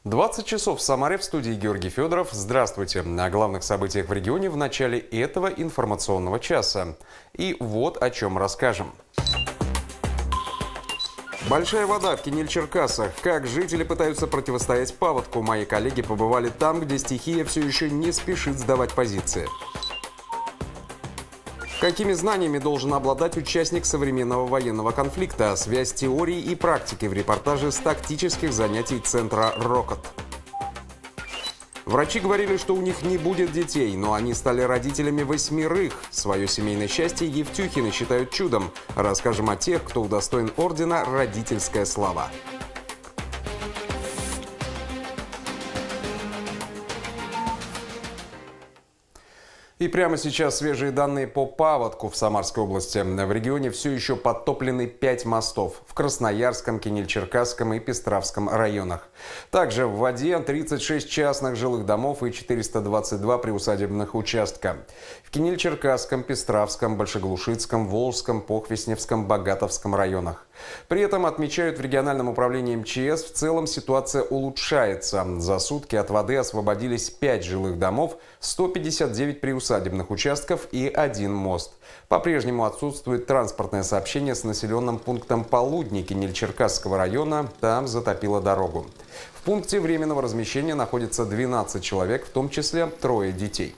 20 часов в Самаре, в студии Георгий Федоров. Здравствуйте. О главных событиях в регионе в начале этого информационного часа. И вот о чем расскажем. Большая вода в Кинель-Черкассах. Как жители пытаются противостоять паводку. Мои коллеги побывали там, где стихия все еще не спешит сдавать позиции. Какими знаниями должен обладать участник современного военного конфликта? Связь теории и практики в репортаже с тактических занятий центра «Рокот». Врачи говорили, что у них не будет детей, но они стали родителями 8. Свое семейное счастье Евтюхины считают чудом. Расскажем о тех, кто удостоен ордена «Родительская слава». И прямо сейчас свежие данные по паводку в Самарской области. В регионе все еще подтоплены 5 мостов в Красноярском, Кинель-Черкасском и Пестравском районах. Также в воде 36 частных жилых домов и 422 приусадебных участка. В Кинель-Черкасском, Пестравском, Большеглушицком, Волжском, Похвесневском, Богатовском районах. При этом, отмечают в региональном управлении МЧС, в целом ситуация улучшается. За сутки от воды освободились 5 жилых домов, 159 приусадебных участков и 1 мост. По-прежнему отсутствует транспортное сообщение с населенным пунктом Полудни Кинель-Черкасского района. Там затопило дорогу. В пункте временного размещения находится 12 человек, в том числе 3 детей.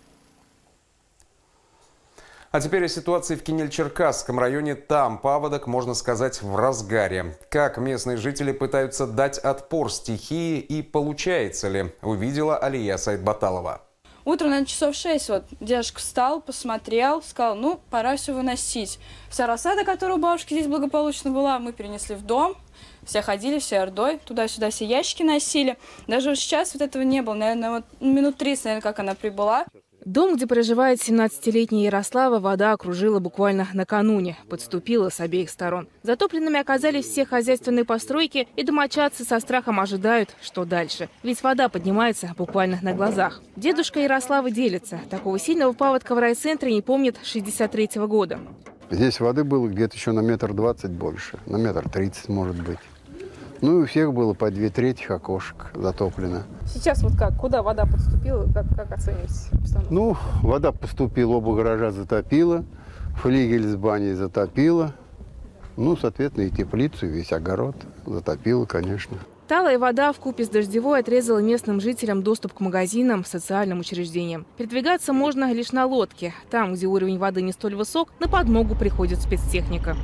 А теперь о ситуации в Кинель-Черкасском районе. Там паводок, можно сказать, в разгаре. Как местные жители пытаются дать отпор стихии и получается ли, увидела Алия Сайдбаталова. Утром, наверное, часов 6, дедушка встал, посмотрел, сказал, ну, пора все выносить. Вся рассада, которая у бабушки здесь благополучно была, мы перенесли в дом. Все ходили, все ордой, туда-сюда все ящики носили. Даже вот сейчас вот этого не было, наверное, минут 30, наверное, как она прибыла. Дом, где проживает 17-летняя Ярослава, вода окружила буквально накануне, подступила с обеих сторон. Затопленными оказались все хозяйственные постройки, и домочадцы со страхом ожидают, что дальше. Ведь вода поднимается буквально на глазах. Дедушка Ярославы делится. Такого сильного паводка в райцентре не помнит 63-го года. Здесь воды было где-то еще на 1,20 м больше, на 1,30 м может быть. Ну и у всех было по 2/3 окошек затоплено. Сейчас вот как? Куда вода подступила? Как оцениваете обстановку? Ну, вода поступила, оба гаража затопила, флигель с баней затопила. Ну, соответственно, и теплицу, и весь огород затопила, конечно. Талая вода вкупе с дождевой отрезала местным жителям доступ к магазинам, социальным учреждениям. Передвигаться можно лишь на лодке. Там, где уровень воды не столь высок, на подмогу приходит спецтехника.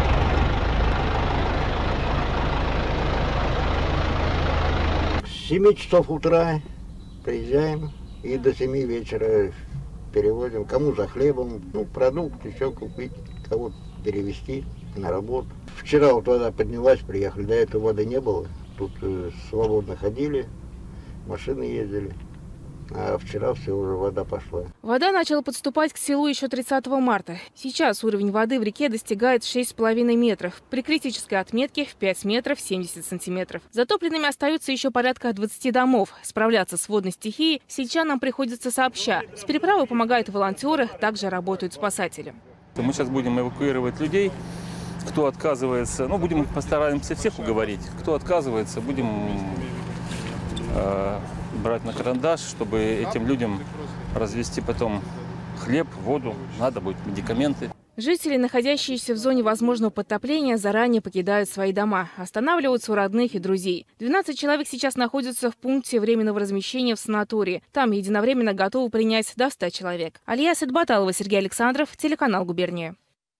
С 7 часов утра приезжаем и до 7 вечера перевозим. Кому за хлебом, ну, продукт еще купить, кого перевезти на работу. Вчера вот вода поднялась, приехали, до этого воды не было. Тут свободно ходили, машины ездили. А вчера все, уже вода пошла. Вода начала подступать к селу еще 30 марта. Сейчас уровень воды в реке достигает 6,5 метров. При критической отметке в 5 метров 70 сантиметров. Затопленными остаются еще порядка 20 домов. Справляться с водной стихией сельчанам приходится сообща. С переправой помогают волонтеры, также работают спасатели. Мы сейчас будем эвакуировать людей. Кто отказывается, ну, постараемся всех уговорить. Кто отказывается, будем брать на карандаш, чтобы этим людям развезти потом хлеб, воду, надо будет медикаменты. Жители, находящиеся в зоне возможного подтопления, заранее покидают свои дома, останавливаются у родных и друзей. 12 человек сейчас находятся в пункте временного размещения в санатории. Там единовременно готовы принять до 100 человек. Алия Сайдбаталова, Сергей Александров, телеканал «Губерния».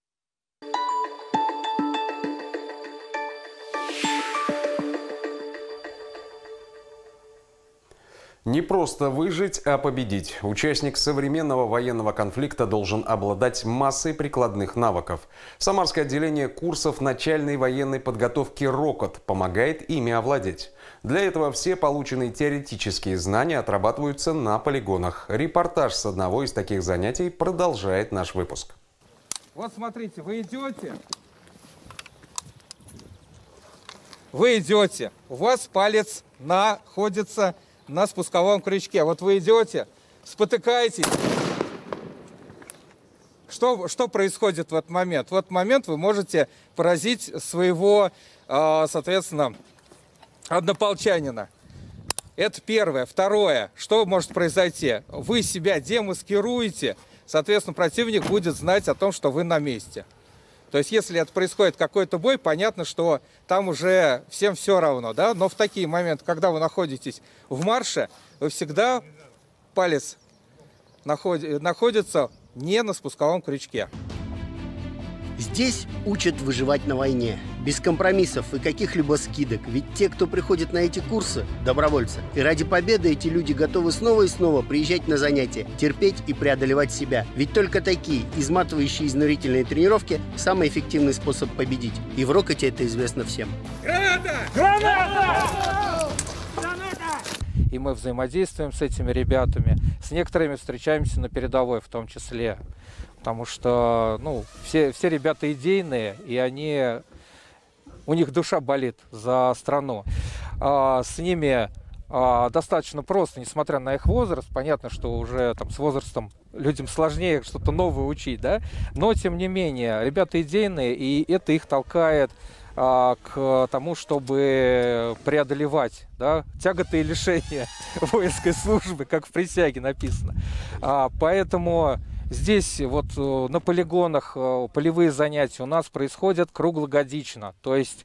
Не просто выжить, а победить. Участник современного военного конфликта должен обладать массой прикладных навыков. Самарское отделение курсов начальной военной подготовки «Рокот» помогает ими овладеть. Для этого все полученные теоретические знания отрабатываются на полигонах. Репортаж с одного из таких занятий продолжает наш выпуск. Вот смотрите, вы идете, у вас палец находится на спусковом крючке. Вот вы идете, спотыкаетесь. Что происходит в этот момент? В этот момент вы можете поразить своего, соответственно, однополчанина. Это первое. Второе. Что может произойти? Вы себя демаскируете, соответственно, противник будет знать о том, что вы на месте. То есть, если это происходит какой-то бой, понятно, что там уже всем все равно, да? Но в такие моменты, когда вы находитесь в марше, вы всегда палец находится не на спусковом крючке. Здесь учат выживать на войне, без компромиссов и каких-либо скидок. Ведь те, кто приходит на эти курсы, добровольцы. И ради победы эти люди готовы снова и снова приезжать на занятия, терпеть и преодолевать себя. Ведь только такие, изматывающие изнурительные тренировки, самый эффективный способ победить. И в Рокоте это известно всем. Граната! Граната! И мы взаимодействуем с этими ребятами. С некоторыми встречаемся на передовой в том числе. Потому что, ну, все ребята идейные, и у них душа болит за страну. С ними достаточно просто, несмотря на их возраст. Понятно, что уже там с возрастом людям сложнее что-то новое учить, да? Но, тем не менее, ребята идейные, и это их толкает к тому, чтобы преодолевать, да, тяготы и лишения воинской службы, как в присяге написано. Поэтому здесь вот на полигонах полевые занятия у нас происходят круглогодично. То есть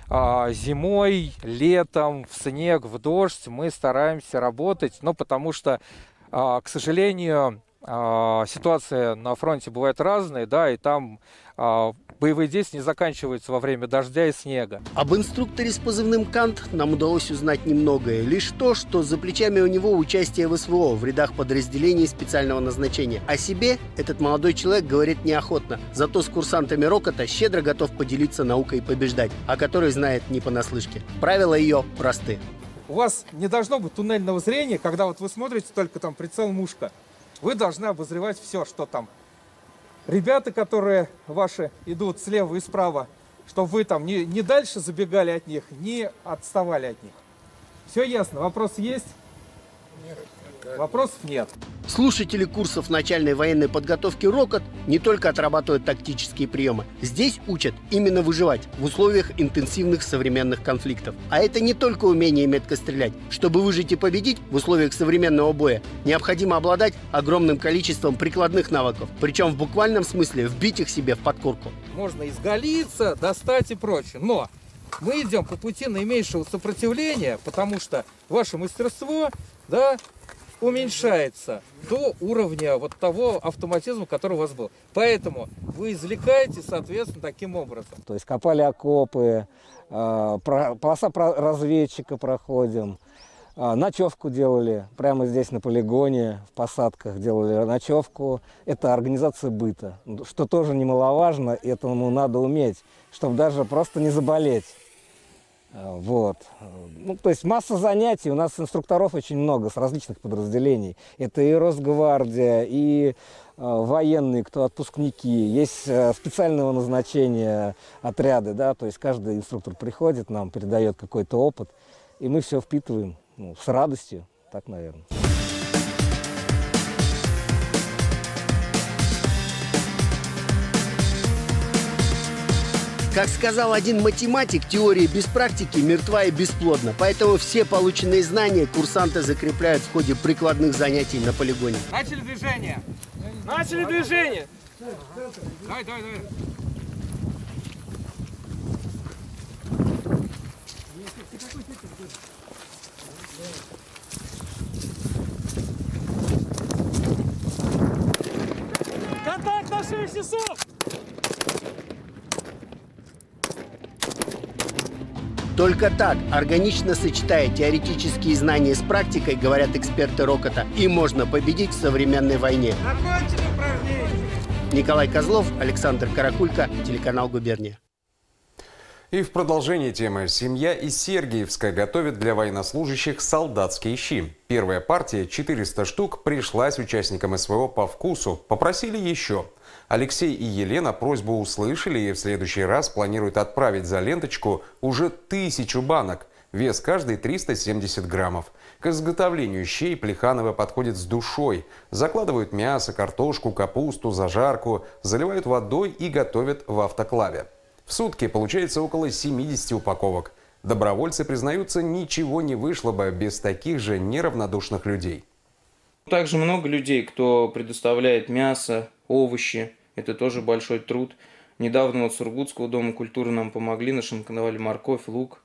зимой, летом, в снег, в дождь мы стараемся работать, но потому что, к сожалению, ситуация на фронте бывает разная, да, и там боевые действия не заканчиваются во время дождя и снега. Об инструкторе с позывным «Кант» нам удалось узнать немногое. Лишь то, что за плечами у него участие в СВО, в рядах подразделений специального назначения. О себе этот молодой человек говорит неохотно. Зато с курсантами Рокота щедро готов поделиться наукой побеждать, о которой знает не понаслышке. Правила ее просты. У вас не должно быть туннельного зрения, когда вот вы смотрите только там прицел мушка. Вы должны обозревать все, что там. Ребята, которые ваши идут слева и справа, чтобы вы там не дальше забегали от них, не отставали от них. Все ясно? Вопрос есть? Нет. Вопросов нет. Слушатели курсов начальной военной подготовки «Рокот» не только отрабатывают тактические приемы. Здесь учат именно выживать в условиях интенсивных современных конфликтов. А это не только умение метко стрелять. Чтобы выжить и победить в условиях современного боя, необходимо обладать огромным количеством прикладных навыков. Причем в буквальном смысле вбить их себе в подкорку. Можно изгалиться, достать и прочее. Но мы идем по пути наименьшего сопротивления, потому что ваше мастерство, да, уменьшается до уровня вот того автоматизма, который у вас был. Поэтому вы извлекаете, соответственно, таким образом. То есть копали окопы, полоса разведчика проходим, ночевку делали прямо здесь на полигоне, в посадках делали ночевку. Это организация быта, что тоже немаловажно, этому надо уметь, чтобы даже просто не заболеть. Вот. Ну, то есть масса занятий, у нас инструкторов очень много с различных подразделений. Это и Росгвардия, и военные, кто отпускники, есть специального назначения отряды, да, то есть каждый инструктор приходит, нам передает какой-то опыт, и мы все впитываем, ну, с радостью, так, наверное. Как сказал один математик, теория без практики мертва и бесплодна. Поэтому все полученные знания курсанты закрепляют в ходе прикладных занятий на полигоне. Начали движение! Начали движение! Давай. Контакт на 6 часов! Только так, органично сочетая теоретические знания с практикой, говорят эксперты Рокота, и можно победить в современной войне. Николай Козлов, Александр Каракулько, телеканал «Губерния». И в продолжении темы. Семья из Сергиевска готовит для военнослужащих солдатские щи. Первая партия, 400 штук, пришлась участникам СВО по вкусу. Попросили еще. Алексей и Елена просьбу услышали и в следующий раз планируют отправить за ленточку уже 1000 банок. Вес каждой 370 граммов. К изготовлению щей Плехановы подходят с душой. Закладывают мясо, картошку, капусту, зажарку, заливают водой и готовят в автоклаве. В сутки получается около 70 упаковок. Добровольцы признаются, ничего не вышло бы без таких же неравнодушных людей. Также много людей, кто предоставляет мясо, овощи. Это тоже большой труд. Недавно вот с Сургутского дома культуры нам помогли, нашинковали морковь, лук.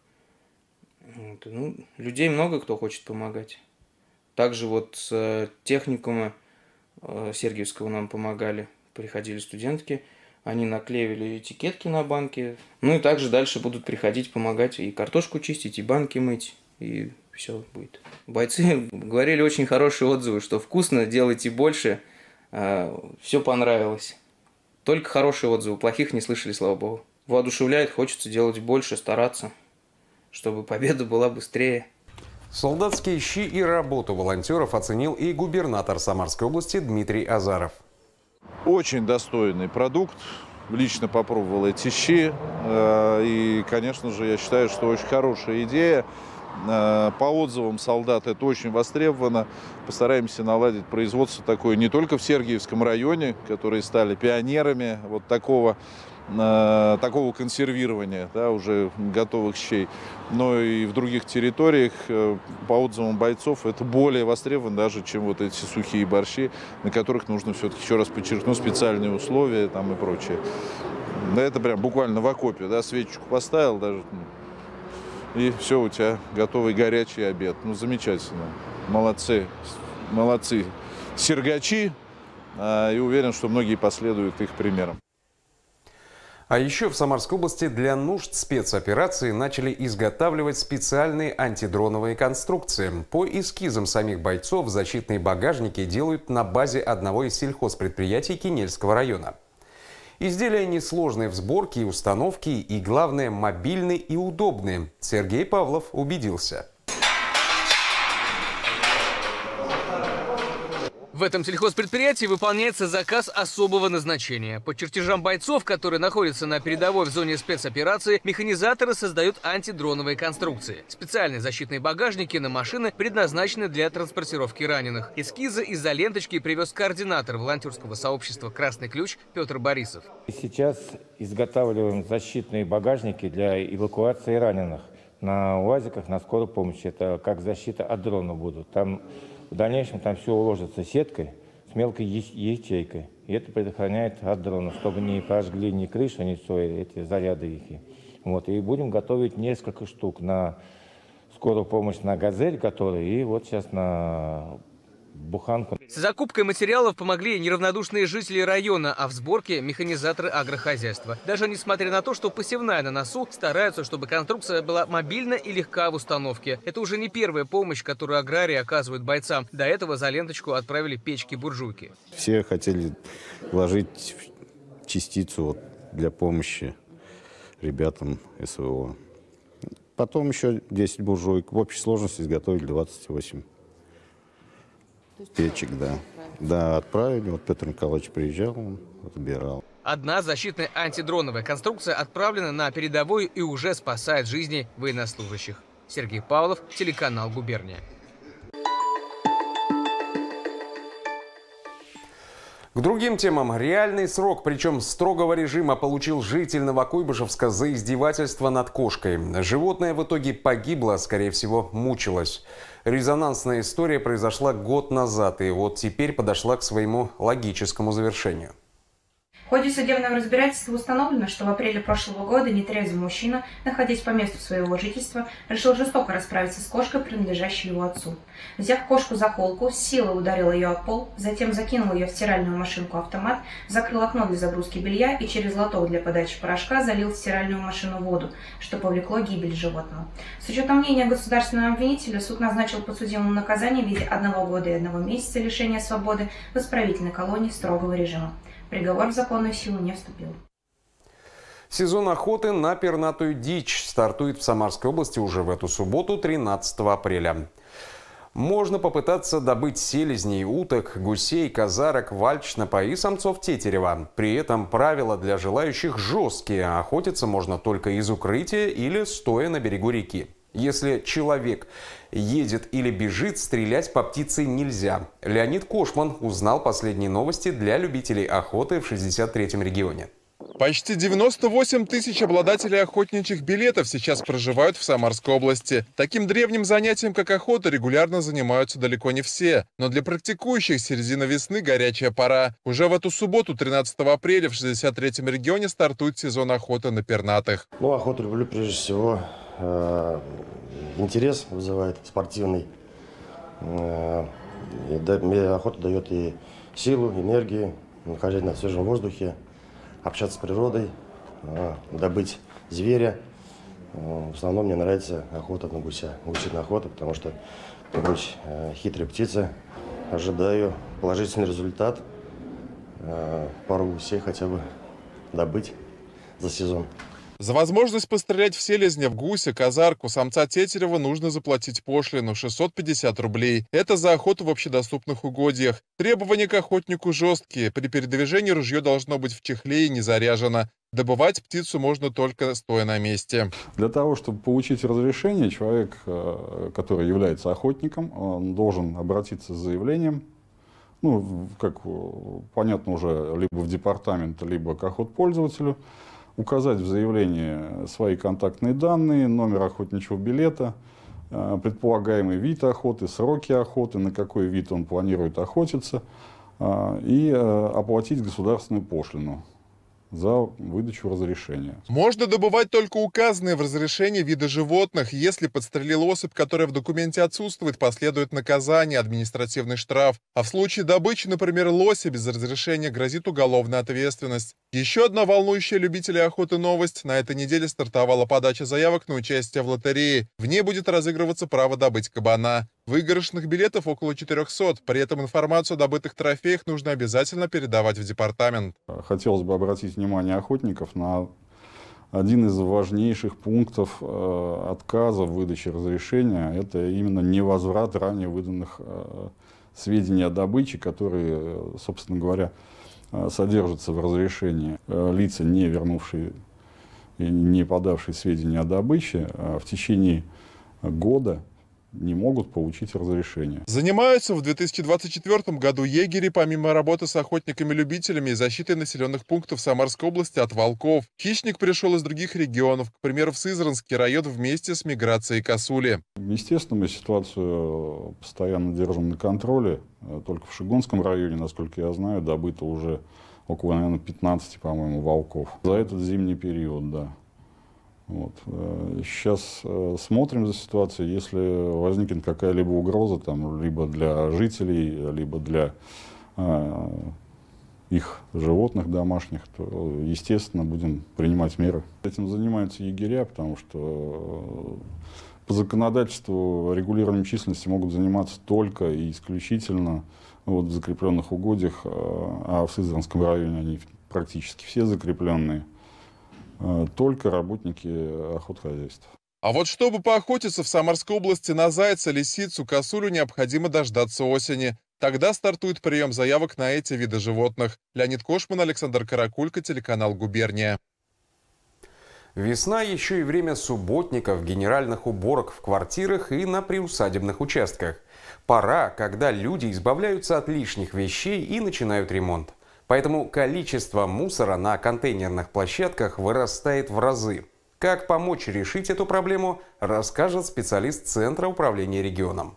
Людей много, кто хочет помогать. Также вот с техникума Сергиевского нам помогали. Приходили студентки, они наклеивали этикетки на банки. И также дальше будут приходить помогать и картошку чистить, и банки мыть, и все будет. Бойцы говорили очень хорошие отзывы, что вкусно, делайте больше, все понравилось. Только хорошие отзывы, плохих не слышали, слава богу. Воодушевляет, хочется делать больше, стараться, чтобы победа была быстрее. Солдатские щи и работу волонтеров оценил и губернатор Самарской области Дмитрий Азаров. Очень достойный продукт. Лично попробовал эти щи. И, конечно же, я считаю, что очень хорошая идея. По отзывам солдат это очень востребовано. Постараемся наладить производство такое не только в Сергиевском районе, которые стали пионерами вот такого консервирования, да, уже готовых щей, но и в других территориях. По отзывам бойцов это более востребовано даже, чем вот эти сухие борщи, на которых нужно все-таки, еще раз подчеркну, специальные условия там и прочее. Да, это прям буквально в окопе, да, свечечку поставил даже, и все, у тебя готовый горячий обед. Замечательно. Молодцы. Молодцы сергачи. И уверен, что многие последуют их примерам. А еще в Самарской области для нужд спецоперации начали изготавливать специальные антидроновые конструкции. По эскизам самих бойцов защитные багажники делают на базе одного из сельхозпредприятий Кинельского района. Изделия несложные в сборке и установке, и, главное, мобильные и удобные. Сергей Павлов убедился. В этом сельхозпредприятии выполняется заказ особого назначения. По чертежам бойцов, которые находятся на передовой в зоне спецоперации, механизаторы создают антидроновые конструкции. Специальные защитные багажники на машины предназначены для транспортировки раненых. Эскизы из-за ленточки привез координатор волонтерского сообщества «Красный ключ» Петр Борисов. Сейчас изготавливаем защитные багажники для эвакуации раненых. На УАЗиках, на скорой помощи. Это как защита от дрона будут. Там в дальнейшем там все уложится сеткой с мелкой ячейкой. И это предохраняет от дрона, чтобы не прожгли ни крышу, ни все эти заряды их. Вот. И будем готовить несколько штук на скорую помощь, на «Газель», который, и вот сейчас на буханку. С закупкой материалов помогли неравнодушные жители района, а в сборке механизаторы агрохозяйства. Даже несмотря на то, что посевная на носу, стараются, чтобы конструкция была мобильна и легка в установке. Это уже не первая помощь, которую аграрии оказывают бойцам. До этого за ленточку отправили печки-буржуйки. Все хотели вложить частицу для помощи ребятам СВО. Потом еще 10 буржуек. В общей сложности изготовили 28. Печек, да. Да, отправили. Вот Петр Николаевич приезжал, он забирал. Одна защитная антидроновая конструкция отправлена на передовую и уже спасает жизни военнослужащих. Сергей Павлов, телеканал «Губерния». К другим темам. Реальный срок, причем строгого режима, получил житель Новокуйбышевска за издевательство над кошкой. Животное в итоге погибло, скорее всего, мучилось. Резонансная история произошла год назад, и вот теперь подошла к своему логическому завершению. В ходе судебного разбирательства установлено, что в апреле прошлого года нетрезвый мужчина, находясь по месту своего жительства, решил жестоко расправиться с кошкой, принадлежащей его отцу. Взяв кошку за холку, с силой ударил ее о пол, затем закинул ее в стиральную машинку-автомат, закрыл окно для загрузки белья и через лоток для подачи порошка залил в стиральную машину воду, что повлекло гибель животного. С учетом мнения государственного обвинителя, суд назначил подсудимому наказание в виде 1 года и 1 месяца лишения свободы в исправительной колонии строгого режима. Приговор в законную силу не вступил. Сезон охоты на пернатую дичь стартует в Самарской области уже в эту субботу, 13 апреля. Можно попытаться добыть селезней, уток, гусей, казарок, вальчнапа и самцов тетерева. При этом правила для желающих жесткие. Охотиться можно только из укрытия или стоя на берегу реки. Если человек едет или бежит, стрелять по птице нельзя. Леонид Кошман узнал последние новости для любителей охоты в 63-м регионе. Почти 98 тысяч обладателей охотничьих билетов сейчас проживают в Самарской области. Таким древним занятием, как охота, регулярно занимаются далеко не все. Но для практикующих середина весны – горячая пора. Уже в эту субботу, 13 апреля, в 63-м регионе стартует сезон охоты на пернатых. Ну, охоту люблю прежде всего. Интерес вызывает спортивный. Охота дает и силу, энергию, находить на свежем воздухе, общаться с природой, добыть зверя. В основном мне нравится охота на гуся, гусиная охота, потому что гусь хитрая птица. Ожидаю положительный результат, пару гусей хотя бы добыть за сезон. За возможность пострелять в селезня, в гуся, казарку, самца тетерева нужно заплатить пошлину – 650 рублей. Это за охоту в общедоступных угодьях. Требования к охотнику жесткие. При передвижении ружье должно быть в чехле и не заряжено. Добывать птицу можно только стоя на месте. Для того, чтобы получить разрешение, человек, который является охотником, он должен обратиться с заявлением. Ну, как понятно уже, либо в департамент, либо к охотпользователю. Указать в заявлении свои контактные данные, номер охотничьего билета, предполагаемый вид охоты, сроки охоты, на какой вид он планирует охотиться, и оплатить государственную пошлину за выдачу разрешения. Можно добывать только указанные в разрешении виды животных. Если подстрелил особь, которая в документе отсутствует, последует наказание, административный штраф. А в случае добычи, например, лося без разрешения, грозит уголовная ответственность. Еще одна волнующая любителей охоты новость. На этой неделе стартовала подача заявок на участие в лотерее. В ней будет разыгрываться право добыть кабана. Выигрышных билетов около 400. При этом информацию о добытых трофеях нужно обязательно передавать в департамент. Хотелось бы обратить внимание охотников на один из важнейших пунктов отказа в выдаче разрешения. Это именно невозврат ранее выданных сведений о добыче, которые, собственно говоря, содержатся в разрешении. Лица, не вернувшие и не подавшие сведения о добыче, в течение года не могут получить разрешение. Занимаются в 2024 году егери, помимо работы с охотниками-любителями и защитой населенных пунктов Самарской области от волков. Хищник пришел из других регионов, к примеру, в Сызранский район вместе с миграцией косули. Естественно, мы ситуацию постоянно держим на контроле. Только в Шигунском районе, насколько я знаю, добыто уже около, наверное, 15, по-моему, волков. За этот зимний период, да. Вот. Сейчас смотрим за ситуацией. Если возникнет какая-либо угроза, там, либо для жителей, либо для их животных домашних, то, естественно, будем принимать меры. Этим занимаются егеря, потому что по законодательству регулированием численности могут заниматься только и исключительно в закрепленных угодьях, а в Сызранском районе они практически все закрепленные. Только работники охотхозяйств. А вот чтобы поохотиться в Самарской области на зайца, лисицу, косулю, необходимо дождаться осени. Тогда стартует прием заявок на эти виды животных. Леонид Кошман, Александр Каракулько, телеканал «Губерния». Весна еще и время субботников, генеральных уборок в квартирах и на приусадебных участках. Пора, когда люди избавляются от лишних вещей и начинают ремонт. Поэтому количество мусора на контейнерных площадках вырастает в разы. Как помочь решить эту проблему, расскажет специалист Центра управления регионом.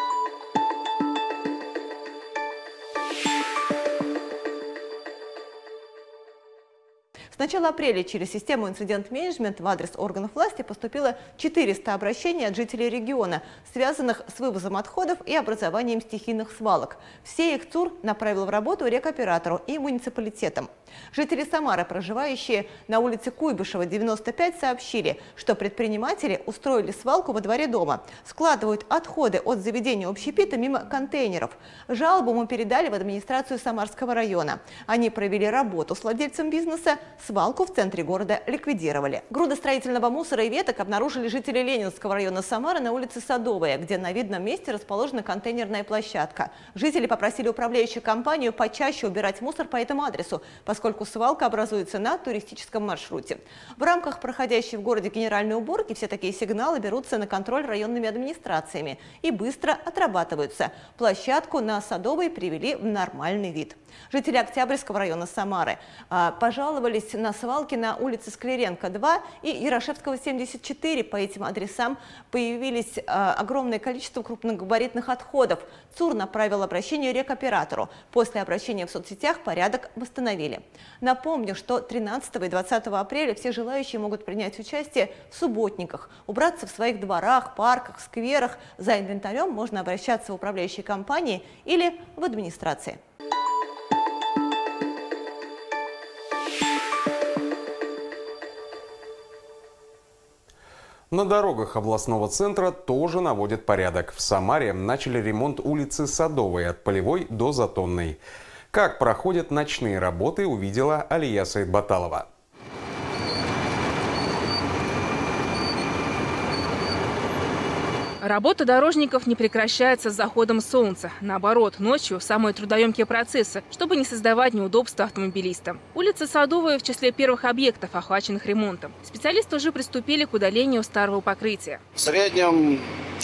С начала апреля через систему инцидент-менеджмент в адрес органов власти поступило 400 обращений от жителей региона, связанных с вывозом отходов и образованием стихийных свалок. Все их ЦУР направил в работу рекоператору и муниципалитетам. Жители Самары, проживающие на улице Куйбышева, 95, сообщили, что предприниматели устроили свалку во дворе дома, складывают отходы от заведения общепита мимо контейнеров. Жалобу мы передали в администрацию Самарского района. Они провели работу с владельцем бизнеса, свалку в центре города ликвидировали. Груды строительного мусора и веток обнаружили жители Ленинского района Самары на улице Садовая, где на видном месте расположена контейнерная площадка. Жители попросили управляющую компанию почаще убирать мусор по этому адресу, поскольку свалка образуется на туристическом маршруте. В рамках проходящей в городе генеральной уборки все такие сигналы берутся на контроль районными администрациями и быстро отрабатываются. Площадку на Садовой привели в нормальный вид. Жители Октябрьского района Самары пожаловались на на свалке на улице Скляренко, 2 и Ярошевского, 74. По этим адресам появились огромное количество крупногабаритных отходов. ЦУР направил обращение рекоператору. После обращения в соцсетях порядок восстановили. Напомню, что 13 и 20 апреля все желающие могут принять участие в субботниках, убраться в своих дворах, парках, скверах. За инвентарем можно обращаться в управляющие компании или в администрации. На дорогах областного центра тоже наводят порядок. В Самаре начали ремонт улицы Садовой от Полевой до Затонной. Как проходят ночные работы, увидела Алия Саидбаталова. Работа дорожников не прекращается с заходом солнца. Наоборот, ночью самые трудоемкие процессы, чтобы не создавать неудобства автомобилистам. Улица Садовая в числе первых объектов, охваченных ремонтом. Специалисты уже приступили к удалению старого покрытия. В среднем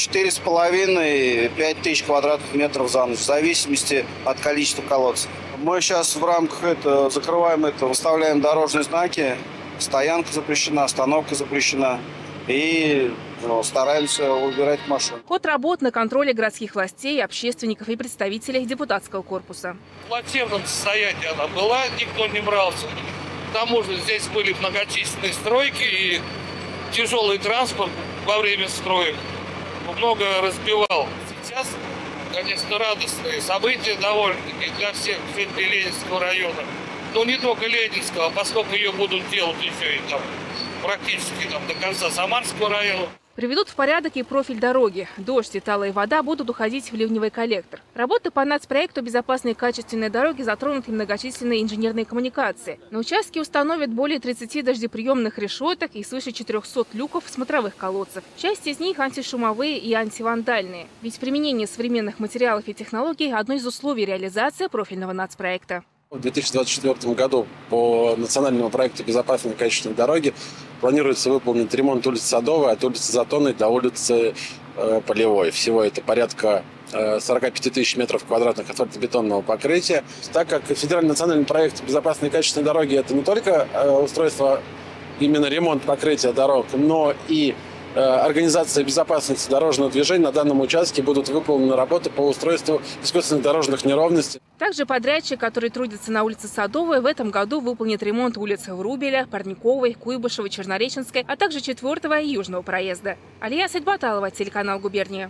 4,5–5 тысяч квадратных метров за ночь, в зависимости от количества колодцев. Мы сейчас в рамках закрываем это, выставляем дорожные знаки. Стоянка запрещена, остановка запрещена. И стараемся убирать машины. Ход работ на контроле городских властей, общественников и представителей депутатского корпуса. В плачевном состоянии она была, никто не брался. К тому же здесь были многочисленные стройки и тяжелый транспорт во время строек много разбивал. Сейчас, конечно, радостные события довольно-таки для всех жителей Ленинского района. Но не только Ленинского, поскольку ее будут делать еще и там практически до конца Самарского района. Приведут в порядок и профиль дороги. Дождь и талая вода будут уходить в ливневый коллектор. Работы по нацпроекту «Безопасные и качественные дороги» затронуты многочисленные инженерные коммуникации. На участке установят более 30 дождеприемных решеток и свыше 400 люков смотровых колодцев. Часть из них антишумовые и антивандальные. Ведь применение современных материалов и технологий – одно из условий реализации профильного нацпроекта. В 2024 году по национальному проекту «Безопасные и качественные дороги» планируется выполнить ремонт улицы Садовой от улицы Затонной до улицы Полевой. Всего это порядка 45 тысяч метров квадратных асфальтобетонного покрытия. Так как федеральный национальный проект «Безопасные и качественные дороги» – это не только устройство, именно ремонт покрытия дорог, но и организация безопасности дорожного движения, на данном участке будут выполнены работы по устройству искусственных дорожных неровностей. Также подрядчик, который трудится на улице Садовой, в этом году выполнит ремонт улиц Врубеля, Парниковой, Куйбышевой, Чернореченской, а также 4-го и Южного проезда. Алия Саидбаталова, телеканал «Губерния».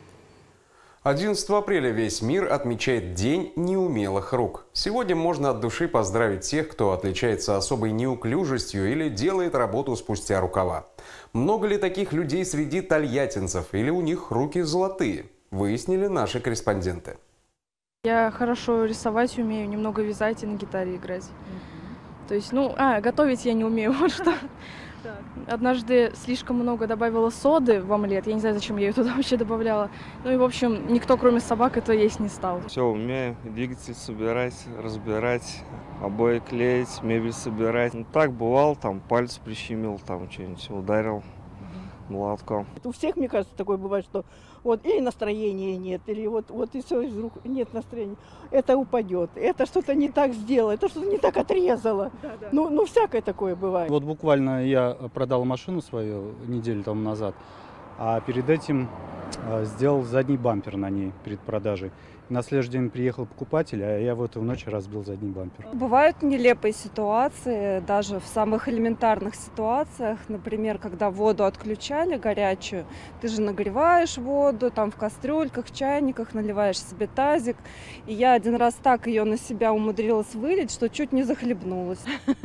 11 апреля весь мир отмечает День неумелых рук. Сегодня можно от души поздравить тех, кто отличается особой неуклюжестью или делает работу спустя рукава. Много ли таких людей среди тольяттинцев или у них руки золотые? Выяснили наши корреспонденты. Я хорошо рисовать умею, немного вязать и на гитаре играть. То есть, готовить я не умею, вот что. Однажды слишком много добавила соды в омлет. Я не знаю, зачем я ее туда вообще добавляла. Ну и, в общем, никто, кроме собак, это есть не стал. Все умею. Двигатель собирать, разбирать, обои клеить, мебель собирать. Ну, так бывало, там палец прищемил, там что-нибудь ударил молотком. У всех, мне кажется, такое бывает, что вот или настроения нет, или вот и все, из рук нет настроения. Это упадет, это что-то не так сделало, это что-то не так отрезало. Да. Ну, всякое такое бывает. Вот буквально я продал машину свою неделю тому назад, а перед этим сделал задний бампер на ней перед продажей. На следующий день приехал покупатель, а я в эту ночь разбил задний бампер. Бывают нелепые ситуации, даже в самых элементарных ситуациях. Например, когда воду отключали горячую, ты же нагреваешь воду, там в кастрюльках, в чайниках, наливаешь себе тазик. И я один раз так ее на себя умудрилась вылить, что чуть не захлебнулась.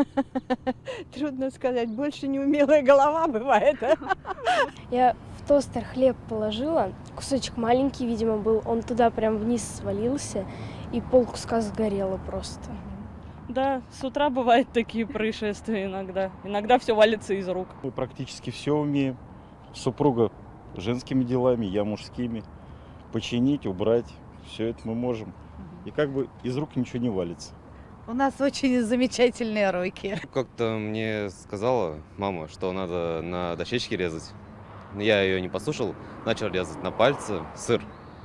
Трудно сказать, больше неумелая голова бывает. Я в тостер хлеб положила, кусочек маленький, видимо, был, он туда прям вниз свалился, и полкуска сгорело просто. Да, с утра бывают такие происшествия иногда. Иногда все валится из рук. Мы практически все умеем. Супруга женскими делами, я мужскими. Починить, убрать, все это мы можем. И как бы из рук ничего не валится. У нас очень замечательные руки. Как-то мне сказала мама, что надо на дощечке резать. Я ее не послушал, начал резать на пальце сыр.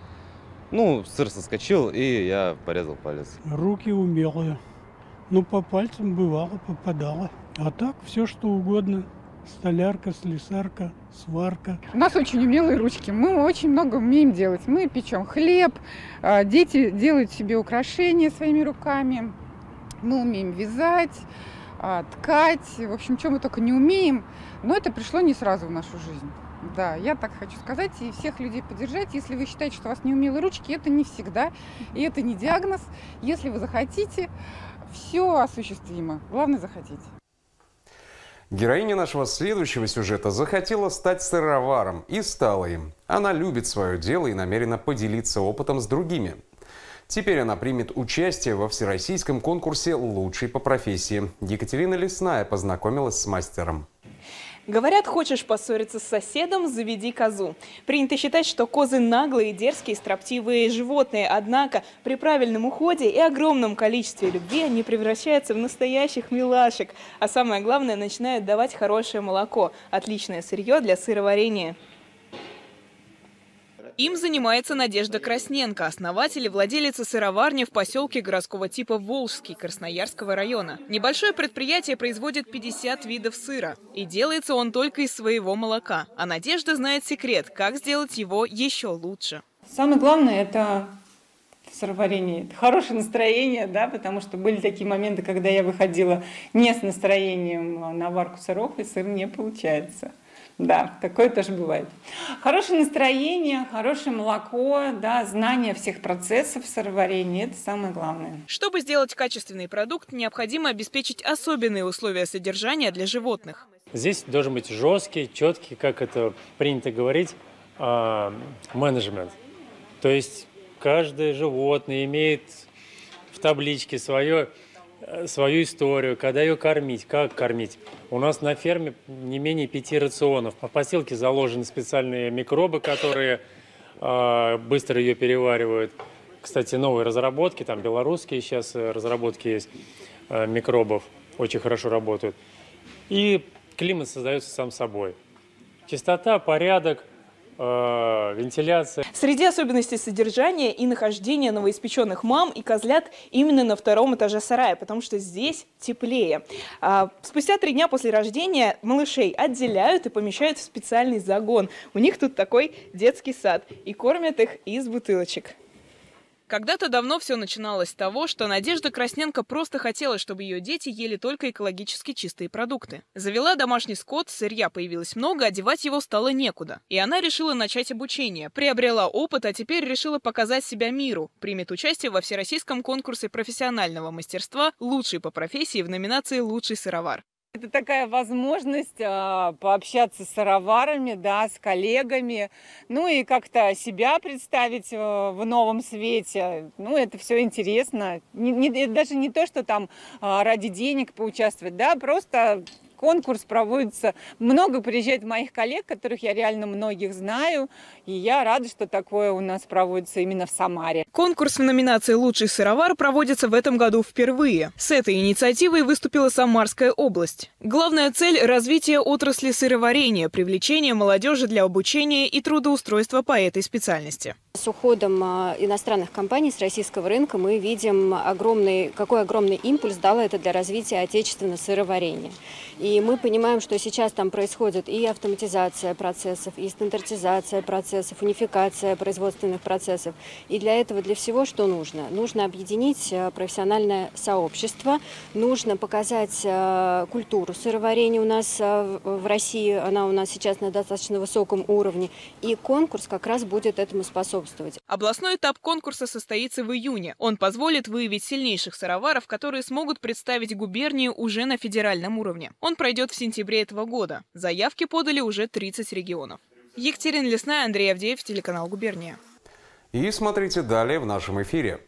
Сыр соскочил, и я порезал палец. Руки умелые. По пальцам бывало, попадало. А так все что угодно. Столярка, слесарка, сварка. У нас очень умелые ручки. Мы очень много умеем делать. Мы печем хлеб, дети делают себе украшения своими руками. Мы умеем вязать, ткать. В общем, что мы только не умеем. Но это пришло не сразу в нашу жизнь. Да, я так хочу сказать и всех людей поддержать. Если вы считаете, что у вас неумелые ручки, это не всегда. И это не диагноз. Если вы захотите, все осуществимо. Главное захотите. Героиня нашего следующего сюжета захотела стать сыроваром и стала им. Она любит свое дело и намерена поделиться опытом с другими. Теперь она примет участие во всероссийском конкурсе «Лучший по профессии». Екатерина Лесная познакомилась с мастером. Говорят, хочешь поссориться с соседом – заведи козу. Принято считать, что козы наглые, дерзкие, строптивые животные. Однако при правильном уходе и огромном количестве любви они превращаются в настоящих милашек. А самое главное – начинают давать хорошее молоко. Отличное сырье для сыроварения. Им занимается Надежда Красненко, основатель и владелица сыроварни в поселке городского типа Волжский Красноярского района. Небольшое предприятие производит 50 видов сыра. И делается он только из своего молока. А Надежда знает секрет, как сделать его еще лучше. Самое главное – это в сыроварении. Это хорошее настроение, да, потому что были такие моменты, когда я выходила не с настроением на варку сыров, и сыр не получается. Да, такое тоже бывает. Хорошее настроение, хорошее молоко, да, знание всех процессов сыроварения – это самое главное. Чтобы сделать качественный продукт, необходимо обеспечить особенные условия содержания для животных. Здесь должен быть жесткий, четкий, как это принято говорить, менеджмент. То есть каждое животное имеет в табличке свою историю, когда ее кормить, как кормить. У нас на ферме не менее 5 рационов. В поселке заложены специальные микробы, которые быстро ее переваривают. Кстати, новые разработки, там белорусские сейчас разработки есть микробов, очень хорошо работают. И климат создается сам собой. Чистота, порядок, вентиляция. Среди особенностей содержания и нахождения новоиспеченных мам и козлят именно на 2-м этаже сарая, потому что здесь теплее. Спустя 3 дня после рождения малышей отделяют и помещают в специальный загон. У них тут такой детский сад, и кормят их из бутылочек. Когда-то давно все начиналось с того, что Надежда Красненко просто хотела, чтобы ее дети ели только экологически чистые продукты. Завела домашний скот, сырья появилось много, одевать его стало некуда. И она решила начать обучение. Приобрела опыт, а теперь решила показать себя миру. Примет участие во всероссийском конкурсе профессионального мастерства «Лучший по профессии» в номинации «Лучший сыровар». Это такая возможность пообщаться с сыроварами, да, с коллегами, ну и как-то себя представить в новом свете. Ну, это все интересно. Даже не то, что там ради денег поучаствовать, да, просто конкурс проводится. Много приезжает моих коллег, которых я реально многих знаю, и я рада, что такое у нас проводится именно в Самаре. Конкурс в номинации «Лучший сыровар» проводится в этом году впервые. С этой инициативой выступила Самарская область. Главная цель – развитие отрасли сыроварения, привлечение молодежи для обучения и трудоустройства по этой специальности. С уходом иностранных компаний с российского рынка мы видим какой огромный импульс дало это для развития отечественного сыроварения. И мы понимаем, что сейчас там происходит и автоматизация процессов, и стандартизация процессов, унификация производственных процессов. И для этого, для всего, что нужно? Нужно объединить профессиональное сообщество, нужно показать культуру сыроварения у нас в России, она у нас сейчас на достаточно высоком уровне, и конкурс как раз будет этому способствовать. Областной этап конкурса состоится в июне. Он позволит выявить сильнейших сыроваров, которые смогут представить губернию уже на федеральном уровне. Он пройдет в сентябре этого года. Заявки подали уже 30 регионов. Екатерина Лесная, Андрей Авдеев, телеканал «Губерния». И смотрите далее в нашем эфире.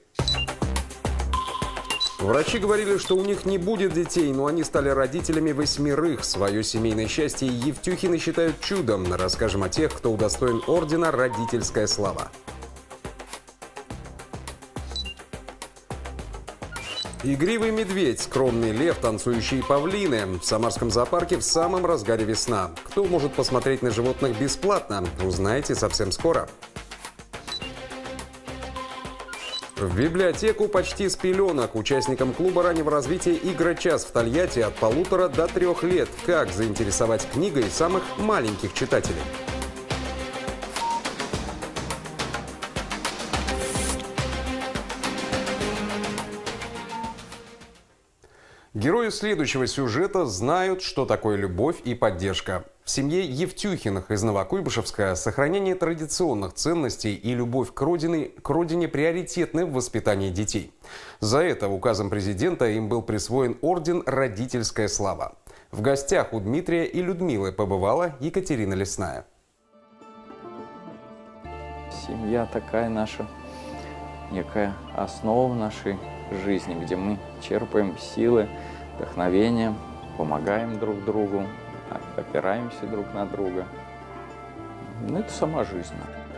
Врачи говорили, что у них не будет детей, но они стали родителями 8. Свое семейное счастье Евтюхины считают чудом. Расскажем о тех, кто удостоен ордена «Родительская слава». Игривый медведь, скромный лев, танцующие павлины. В Самарском зоопарке в самом разгаре весна. Кто может посмотреть на животных бесплатно, узнаете совсем скоро. В библиотеку почти с пеленок. Участникам клуба раннего развития «Игрочас» в Тольятти от 1,5 до 3 лет. Как заинтересовать книгой самых маленьких читателей? Герои следующего сюжета знают, что такое любовь и поддержка. В семье Евтюхиных из Новокуйбышевска сохранение традиционных ценностей и любовь к родине приоритетны в воспитании детей. За это указом президента им был присвоен орден «Родительская слава». В гостях у Дмитрия и Людмилы побывала Екатерина Лесная. Семья такая наша, некая основа нашей жизни, где мы черпаем силы, вдохновение, помогаем друг другу, опираемся друг на друга. Ну, это сама жизнь.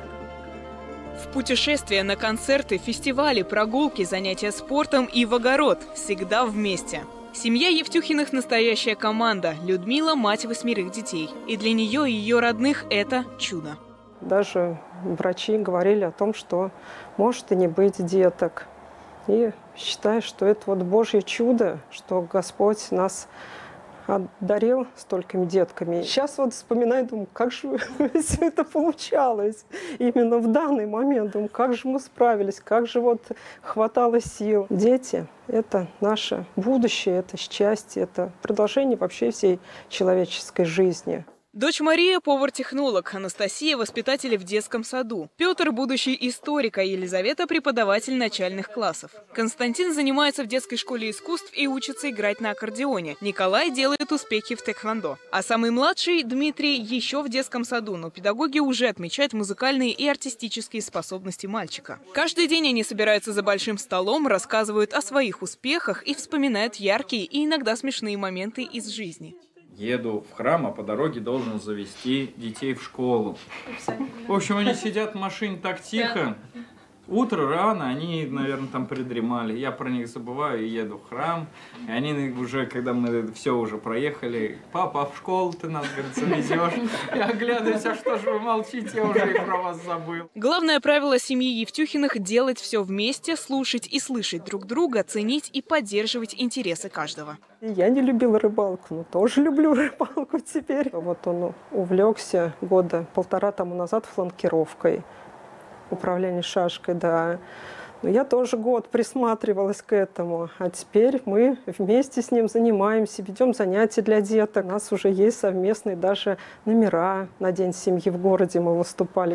В путешествия, на концерты, фестивали, прогулки, занятия спортом и в огород. Всегда вместе. Семья Евтюхиных – настоящая команда. Людмила – мать 8 детей. И для нее и ее родных это чудо. Даже врачи говорили о том, что может и не быть деток. И считаю, что это вот Божье чудо, что Господь нас одарил столькими детками. Сейчас вот вспоминаю, думаю, как же все это получалось именно в данный момент. Думаю, как же мы справились, как же вот хватало сил. Дети – это наше будущее, это счастье, это продолжение вообще всей человеческой жизни. Дочь Мария – повар-технолог, Анастасия – воспитатель в детском саду, Петр – будущий историк, а Елизавета – преподаватель начальных классов. Константин занимается в детской школе искусств и учится играть на аккордеоне. Николай делает успехи в тэквондо. А самый младший, Дмитрий, еще в детском саду, но педагоги уже отмечают музыкальные и артистические способности мальчика. Каждый день они собираются за большим столом, рассказывают о своих успехах и вспоминают яркие и иногда смешные моменты из жизни. Еду в храм, а по дороге должен завести детей в школу. В общем, они сидят в машине так тихо. Утро рано, они, наверное, там придремали. Я про них забываю и еду в храм. И они уже, когда мы все уже проехали, папа, а в школу ты нас, говорит, завезешь? Я оглядываюсь, а что же вы молчите, я уже и про вас забыл. Главное правило семьи Евтюхиных – делать все вместе, слушать и слышать друг друга, ценить и поддерживать интересы каждого. Я не любила рыбалку, но тоже люблю рыбалку теперь. Вот он увлекся 1,5 года тому назад фланкировкой. Управление шашкой, да. Но я тоже год присматривалась к этому. А теперь мы вместе с ним занимаемся, ведем занятия для деток. У нас уже есть совместные даже номера на День семьи в городе мы выступали.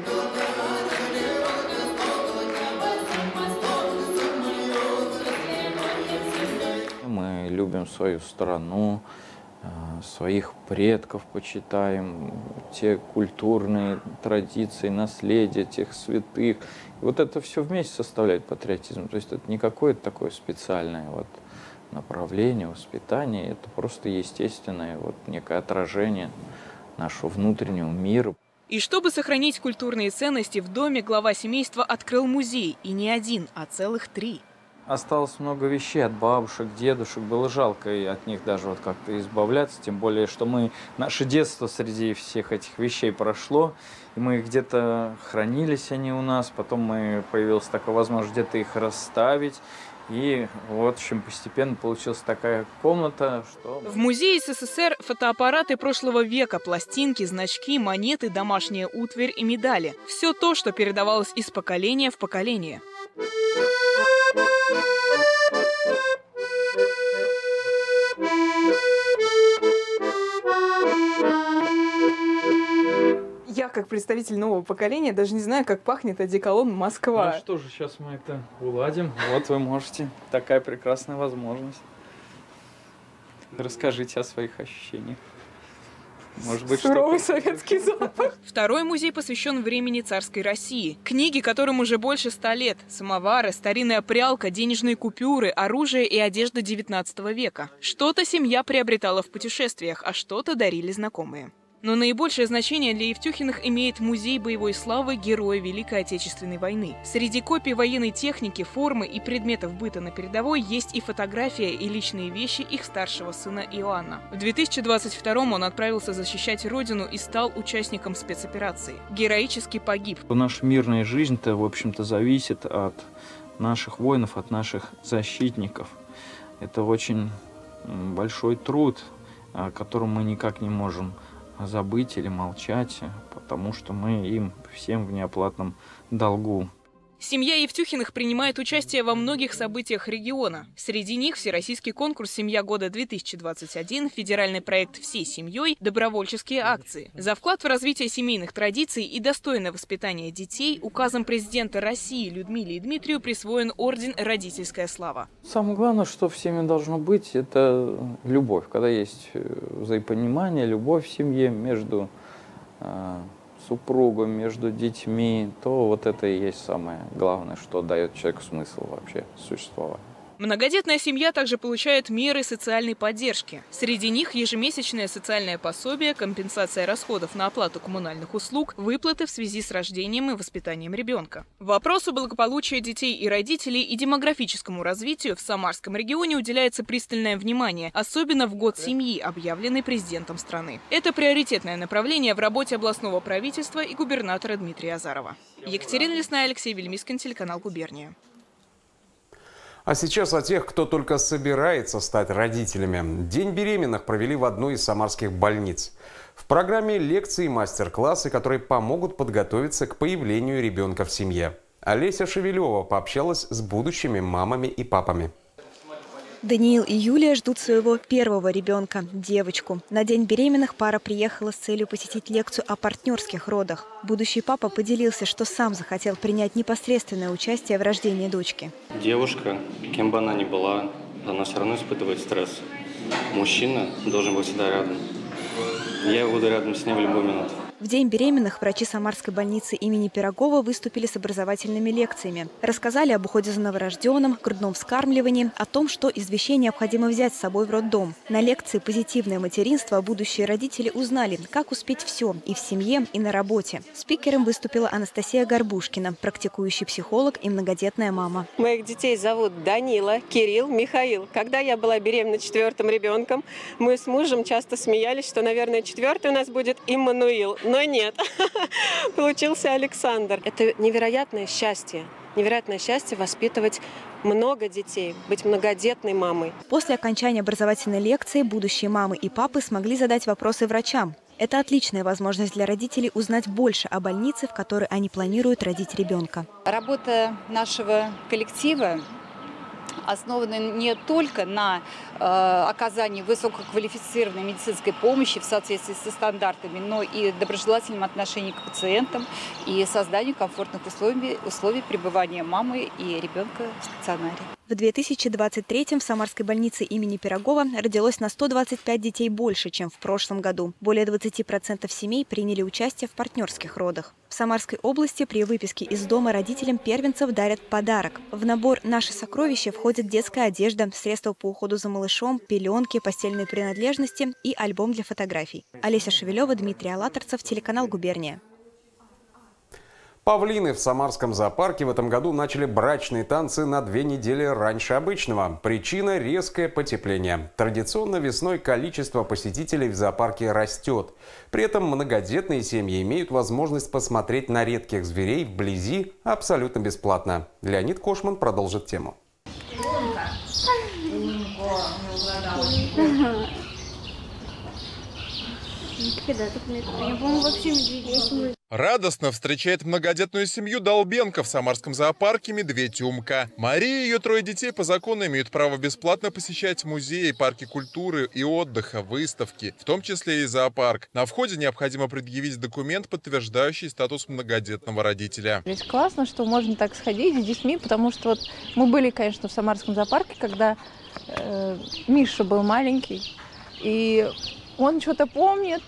Мы любим свою страну, своих предков почитаем, те культурные традиции, наследие тех святых. И вот это все вместе составляет патриотизм. То есть это не какое-то такое специальное вот направление, воспитание, это просто естественное вот некое отражение нашего внутреннего мира. И чтобы сохранить культурные ценности, в доме глава семейства открыл музей. И не один, а целых 3. Осталось много вещей от бабушек, дедушек. Было жалко и от них даже вот как-то избавляться. Тем более, что наше детство среди всех этих вещей прошло. И мы где-то хранились они у нас. Потом появилась такая возможность где-то их расставить. И вот, в общем, постепенно получилась такая комната, что... В музее СССР фотоаппараты прошлого века, пластинки, значки, монеты, домашняя утварь и медали. Все то, что передавалось из поколения в поколение. Я, как представитель нового поколения, даже не знаю, как пахнет одеколон «Москва». Ну что же, сейчас мы это уладим. Вот вы можете. Такая прекрасная возможность. Расскажите о своих ощущениях. Может быть, суровый советский запах. Второй музей посвящен времени царской России. Книги, которым уже больше 100 лет. Самовары, старинная прялка, денежные купюры, оружие и одежда 19 века. Что-то семья приобретала в путешествиях, а что-то дарили знакомые. Но наибольшее значение для Евтюхиных имеет музей боевой славы Героя Великой Отечественной войны. Среди копий военной техники, формы и предметов быта на передовой есть и фотография, и личные вещи их старшего сына Иоанна. В 2022-м он отправился защищать родину и стал участником спецоперации. Героически погиб. Наша мирная жизнь-то, в общем-то, зависит от наших воинов, от наших защитников. Это очень большой труд, о котором мы никак не можем забыть или молчать, потому что мы им всем в неоплатном долгу. Семья Евтюхиных принимает участие во многих событиях региона. Среди них всероссийский конкурс «Семья года-2021», федеральный проект «Всей семьей», добровольческие акции. За вклад в развитие семейных традиций и достойное воспитание детей указом президента России Людмиле и Дмитрию присвоен орден «Родительская слава». Самое главное, что в семье должно быть, это любовь. Когда есть взаимопонимание, любовь в семье между супругом, между детьми, то вот это и есть самое главное, что дает человеку смысл вообще существовать. Многодетная семья также получает меры социальной поддержки. Среди них ежемесячное социальное пособие, компенсация расходов на оплату коммунальных услуг, выплаты в связи с рождением и воспитанием ребенка. Вопросу благополучия детей и родителей и демографическому развитию в Самарском регионе уделяется пристальное внимание, особенно в год семьи, объявленный президентом страны. Это приоритетное направление в работе областного правительства и губернатора Дмитрия Азарова. Екатерина Лесная, Алексей Вельмискин, телеканал «Губерния». А сейчас о тех, кто только собирается стать родителями. День беременных провели в одной из самарских больниц. В программе лекции и мастер-классы, которые помогут подготовиться к появлению ребенка в семье. Олеся Шевелева пообщалась с будущими мамами и папами. Даниил и Юлия ждут своего первого ребенка – девочку. На день беременных пара приехала с целью посетить лекцию о партнерских родах. Будущий папа поделился, что сам захотел принять непосредственное участие в рождении дочки. Девушка, кем бы она ни была, она все равно испытывает стресс. Мужчина должен быть всегда рядом. Я буду рядом с ней в любой минут. В день беременных врачи Самарской больницы имени Пирогова выступили с образовательными лекциями. Рассказали об уходе за новорожденным, грудном вскармливании, о том, что из вещей необходимо взять с собой в роддом. На лекции «Позитивное материнство» будущие родители узнали, как успеть все и в семье, и на работе. Спикером выступила Анастасия Горбушкина, практикующий психолог и многодетная мама. Моих детей зовут Данила, Кирилл, Михаил. Когда я была беременна 4-м ребенком, мы с мужем часто смеялись, что, наверное, 4-й у нас будет Иммануил. Но нет, получился Александр. Это невероятное счастье воспитывать много детей, быть многодетной мамой. После окончания образовательной лекции будущие мамы и папы смогли задать вопросы врачам. Это отличная возможность для родителей узнать больше о больнице, в которой они планируют родить ребенка. Работа нашего коллектива основаны не только на оказании высококвалифицированной медицинской помощи в соответствии со стандартами, но и доброжелательном отношении к пациентам и созданию комфортных условий пребывания мамы и ребенка в стационаре. В 2023-м в Самарской больнице имени Пирогова родилось на 125 детей больше, чем в прошлом году. Более 20% семей приняли участие в партнерских родах. В Самарской области при выписке из дома родителям первенцев дарят подарок. В набор «Наши сокровища» входит детская одежда, средства по уходу за малышом, пеленки, постельные принадлежности и альбом для фотографий. Олеся Шевелева, Дмитрий Алаторцев, телеканал «Губерния». Павлины в Самарском зоопарке в этом году начали брачные танцы на 2 недели раньше обычного. Причина – резкое потепление. Традиционно весной количество посетителей в зоопарке растет. При этом многодетные семьи имеют возможность посмотреть на редких зверей вблизи абсолютно бесплатно. Леонид Кошман продолжит тему. Радостно встречает многодетную семью Долбенко в Самарском зоопарке «Медведь Умка». Мария и ее 3 детей по закону имеют право бесплатно посещать музеи, парки культуры и отдыха, выставки, в том числе и зоопарк. На входе необходимо предъявить документ, подтверждающий статус многодетного родителя. Ведь классно, что можно так сходить с детьми, потому что вот мы были, конечно, в Самарском зоопарке, когда Миша был маленький, и он что-то помнит.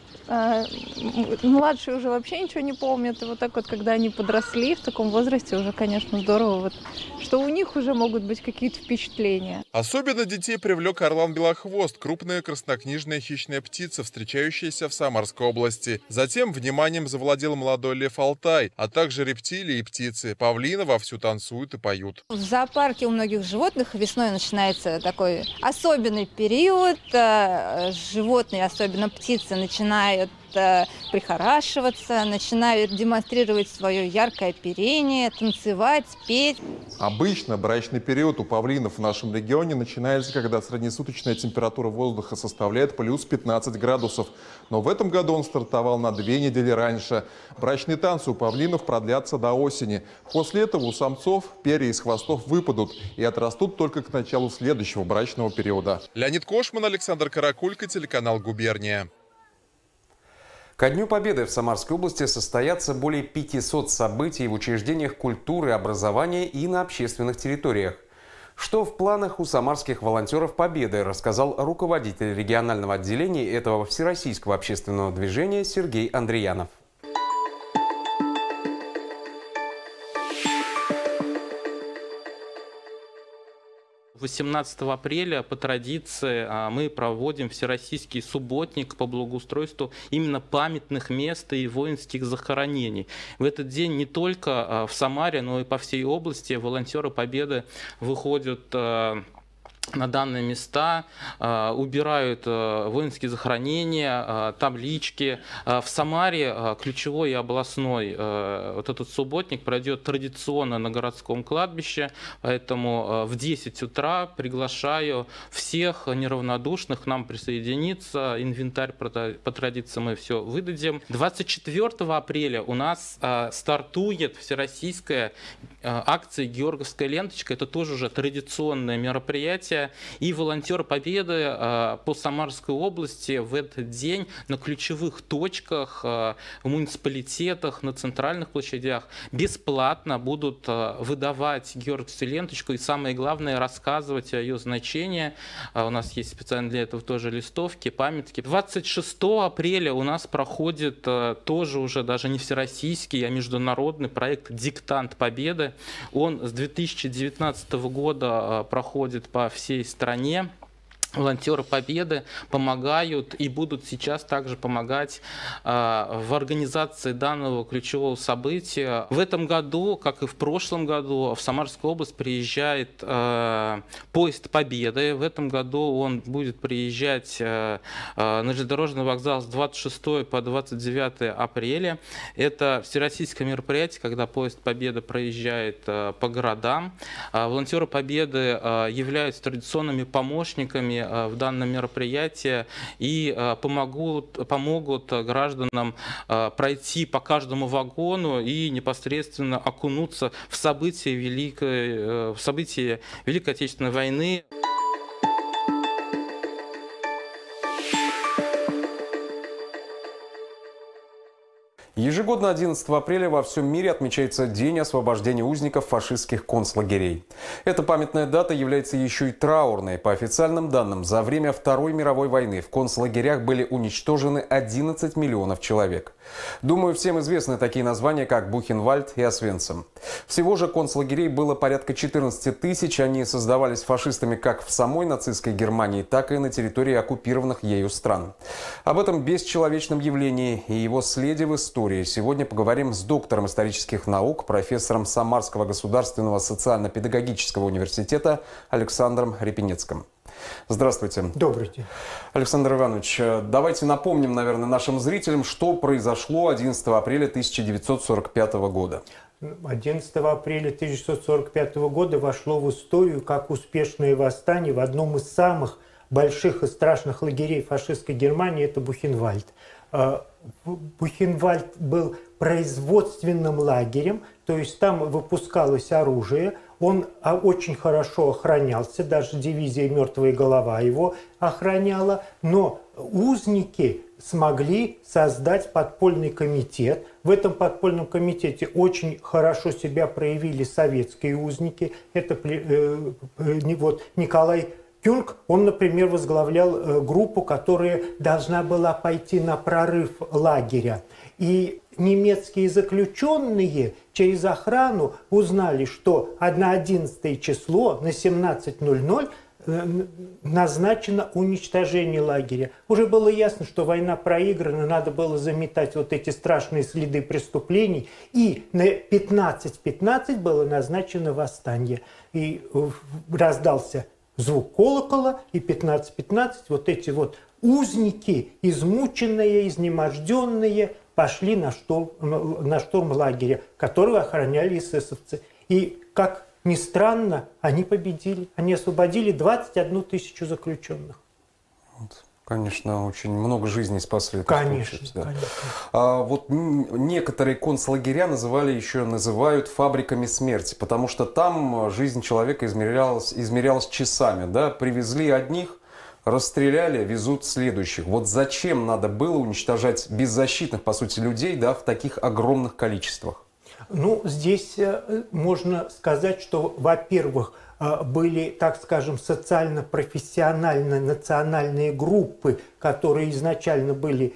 Младшие уже вообще ничего не помнят. И вот так вот, когда они подросли в таком возрасте, уже, конечно, здорово, вот, что у них уже могут быть какие-то впечатления. Особенно детей привлек орлан-белохвост, крупная краснокнижная хищная птица, встречающаяся в Самарской области. Затем вниманием завладел молодой лев Алтай, а также рептилии и птицы. Павлины вовсю танцуют и поют. В зоопарке у многих животных весной начинается такой особенный период. Животные, особенно птицы, начинают начинают прихорашиваться, начинают демонстрировать свое яркое оперение, танцевать, петь. Обычно брачный период у павлинов в нашем регионе начинается, когда среднесуточная температура воздуха составляет плюс 15 градусов. Но в этом году он стартовал на 2 недели раньше. Брачные танцы у павлинов продлятся до осени. После этого у самцов перья из хвостов выпадут и отрастут только к началу следующего брачного периода. Леонид Кошман, Александр Каракулько, телеканал «Губерния». Ко Дню Победы в Самарской области состоятся более 500 событий в учреждениях культуры, образования и на общественных территориях. Что в планах у самарских волонтеров Победы, рассказал руководитель регионального отделения этого всероссийского общественного движения Сергей Андреянов. 18 апреля по традиции мы проводим всероссийский субботник по благоустройству именно памятных мест и воинских захоронений. В этот день не только в Самаре, но и по всей области волонтеры Победы выходят на данные места, убирают воинские захоронения, таблички. В Самаре ключевой и областной вот этот субботник пройдет традиционно на городском кладбище, поэтому в 10 утра приглашаю всех неравнодушных к нам присоединиться. Инвентарь по традиции мы все выдадим. 24 апреля у нас стартует всероссийская акция «Георгиевская ленточка». Это тоже уже традиционное мероприятие. И волонтеры Победы по Самарской области в этот день на ключевых точках, в муниципалитетах, на центральных площадях бесплатно будут выдавать Георгиевскую ленточку и, самое главное, рассказывать о ее значении. У нас есть специально для этого тоже листовки, памятки. 26 апреля у нас проходит тоже уже даже не всероссийский, а международный проект «Диктант Победы». Он с 2019 года проходит по всей стране. Волонтеры Победы помогают и будут сейчас также помогать в организации данного ключевого события. В этом году, как и в прошлом году, в Самарскую область приезжает поезд Победы. В этом году он будет приезжать на железнодорожный вокзал с 26 по 29 апреля. Это всероссийское мероприятие, когда поезд Победы проезжает по городам. Волонтеры Победы являются традиционными помощниками в данном мероприятии и помогут гражданам пройти по каждому вагону и непосредственно окунуться в события Великой Отечественной войны. Ежегодно 11 апреля во всем мире отмечается День освобождения узников фашистских концлагерей. Эта памятная дата является еще и траурной. По официальным данным, за время Второй мировой войны в концлагерях были уничтожены 11 миллионов человек. Думаю, всем известны такие названия, как Бухенвальд и Освенцим. Всего же концлагерей было порядка 14 тысяч. Они создавались фашистами как в самой нацистской Германии, так и на территории оккупированных ею стран. Об этом бесчеловечном явлении и его следе в истории сегодня поговорим с доктором исторических наук, профессором Самарского государственного социально-педагогического университета Александром Репенецким. Здравствуйте. Добрый день. Александр Иванович, давайте напомним, наверное, нашим зрителям, что произошло 11 апреля 1945 года. 11 апреля 1945 года вошло в историю как успешное восстание в одном из самых больших и страшных лагерей фашистской Германии, это Бухенвальд. Бухенвальд был производственным лагерем, то есть там выпускалось оружие, он очень хорошо охранялся, даже дивизия «Мертвая голова» его охраняла, но узники смогли создать подпольный комитет. В этом подпольном комитете очень хорошо себя проявили советские узники. Это Николай Кюнг, он, например, возглавлял группу, которая должна была пойти на прорыв лагеря. И немецкие заключенные через охрану узнали, что на 11 число, на 17:00 назначено уничтожение лагеря. Уже было ясно, что война проиграна, надо было заметать вот эти страшные следы преступлений. И на 15:15 было назначено восстание. И раздался звук колокола, и 15:15 вот эти вот узники, измученные, изнеможденные, пошли на штурм лагеря, который охраняли эсэсовцы. И, как ни странно, они победили. Они освободили 21 тысячу заключенных. Вот. Конечно, очень много жизней спасли. Конечно, да. конечно. Вот некоторые концлагеря называют фабриками смерти, потому что там жизнь человека измерялась часами. Да? Привезли одних, расстреляли, везут следующих. Вот зачем надо было уничтожать беззащитных, по сути, людей, да, в таких огромных количествах? Ну, здесь можно сказать, что, во-первых, были, так скажем, социально-профессиональные национальные группы, которые изначально были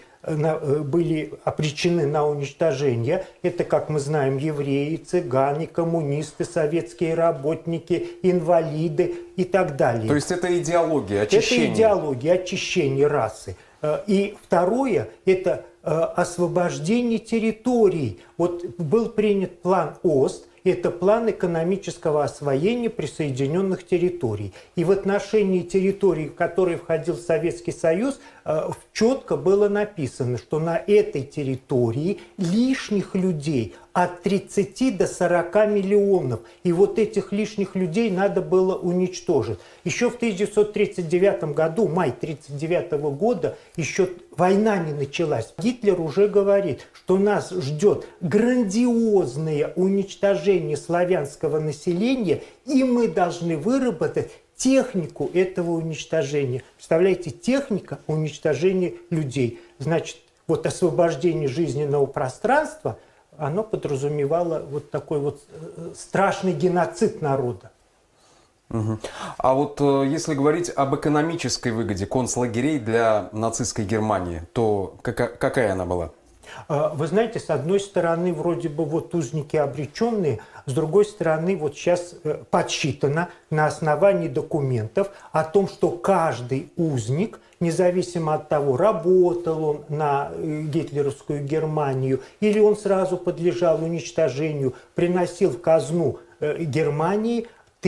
обречены на уничтожение. Это, как мы знаем, евреи, цыгане, коммунисты, советские работники, инвалиды и так далее. То есть это идеология очищения? Это идеология очищения расы. И второе – это освобождение территорий. Вот был принят план ОСТ, это план экономического освоения присоединенных территорий. И в отношении территорий, в которые входил Советский Союз, четко было написано, что на этой территории лишних людей от 30 до 40 миллионов. И вот этих лишних людей надо было уничтожить. Еще в 1939 году, май 1939 года, еще война не началась. Гитлер уже говорит, что нас ждет грандиозное уничтожение славянского населения, и мы должны выработать технику этого уничтожения. Представляете, техника уничтожения людей. Значит, вот освобождение жизненного пространства, оно подразумевало вот такой вот страшный геноцид народа. Угу. А вот если говорить об экономической выгоде концлагерей для нацистской Германии, то какая она была? Вы знаете, с одной стороны, вроде бы вот узники обреченные, с другой стороны, вот сейчас подсчитано на основании документов о том, что каждый узник, независимо от того, работал он на гитлеровскую Германию или он сразу подлежал уничтожению, приносил в казну Германии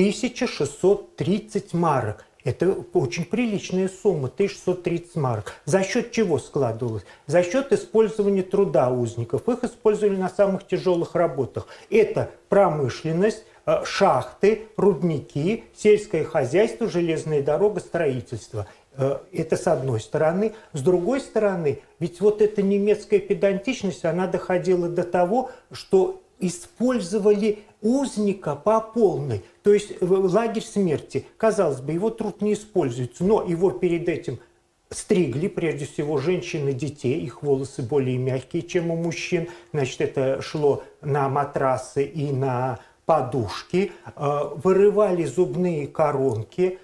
1630 марок. Это очень приличная сумма, 1630 марок. За счет чего складывалось? За счет использования труда узников. Их использовали на самых тяжелых работах. Это промышленность, шахты, рудники, сельское хозяйство, железная дорога, строительство. Это с одной стороны. С другой стороны, ведь вот эта немецкая педантичность, она доходила до того, что использовали узника по полной. То есть лагерь смерти, казалось бы, его труд не используется, но его перед этим стригли, прежде всего, женщин и детей, их волосы более мягкие, чем у мужчин. Значит, это шло на матрасы и на подушки, вырывали зубные коронки,